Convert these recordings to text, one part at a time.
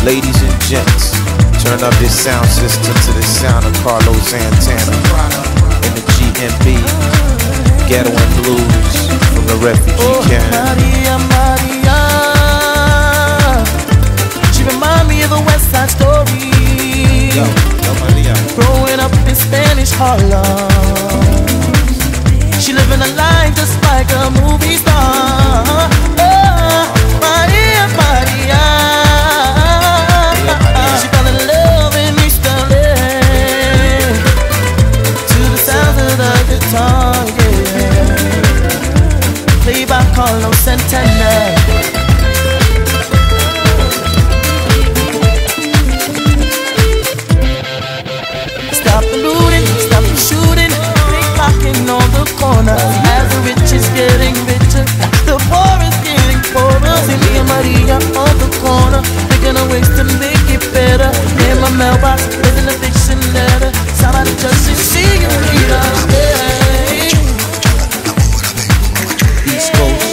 Ladies and gents, turn up this sound system to the sound of Carlos Santana in the GMB, Ghetto and Blues from the refugee camp. Maria, Maria, she remind me of the West Side Story. Yo, Maria. Growing up in Spanish Harlem, she living a life just like a movie star. Oh, Maria, Maria, she fell in love in East LA to the sound of the guitar, yeah, played by Carlos Santana. Stop the looting, stop the shooting, pickpocketing on the corner. As the rich is getting richer, the poor is getting poorer. See me and Maria on the corner, thinking of ways to make it better. In my mailbox, there's an eviction letter. Somebody just should see you need us. East Coast,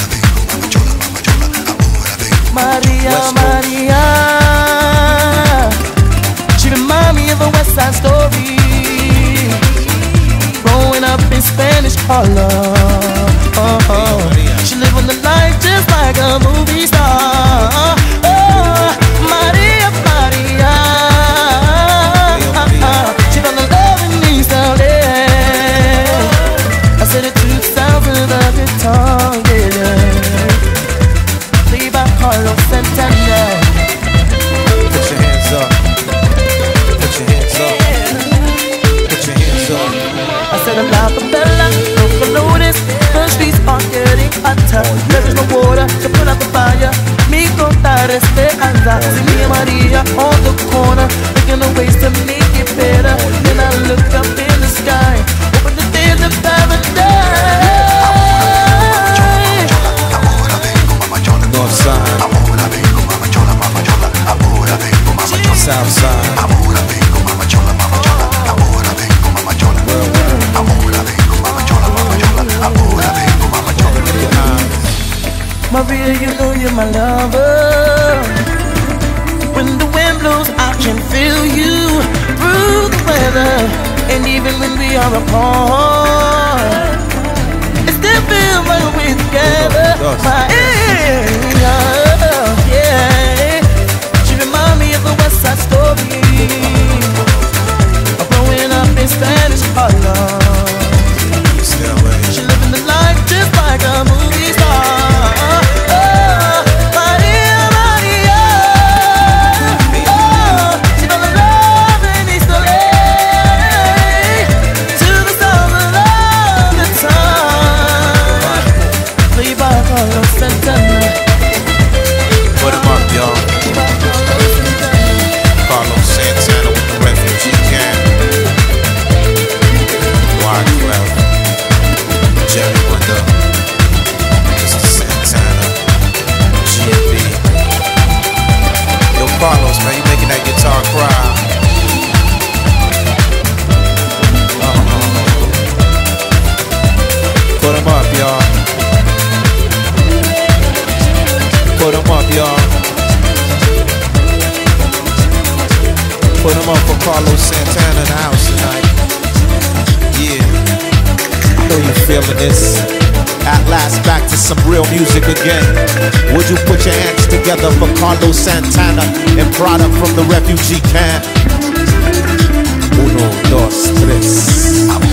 Maria, West Coast. Maria, she remind me of a West Side Story. Growing up in Spanish Harlem, she living the life just like a movie star. Oh, Maria, Maria, she fell in love in East LA. I said it to the sound of the guitar, yeah, played by Carlos Santana. Put your hands up. Put your hands up. Put your hands up. I said I'm La Bella, don't notice. The streets are getting hotter. There is no water to put out the fire. Mi contar esperanza. See me and Maria on the corner, thinking of ways to make it better. Then I look up in the sky, hoping the days of paradise. North side, south side. Maria, you know you're my lover. When the wind blows, I can feel you through the weather. And even when we are apart, it still feels like we're together. Maria, yeah, she remind me of the West Side Story. Growing up in Spanish Harlem, she living the life just like a movie star. Put him up, y'all. Carlos Santana with the refugee camp. Wyclef, Jerry Wonder, Mr. Santana, GMB. Yo, Carlos, man, you making that guitar cry. Put him up, y'all. Put them up, y'all. Put them up for Carlos Santana in the house tonight. Yeah. I know you feeling this. At last, back to some real music again. Would you put your hands together for Carlos Santana and product from the refugee camp? Uno, dos, tres.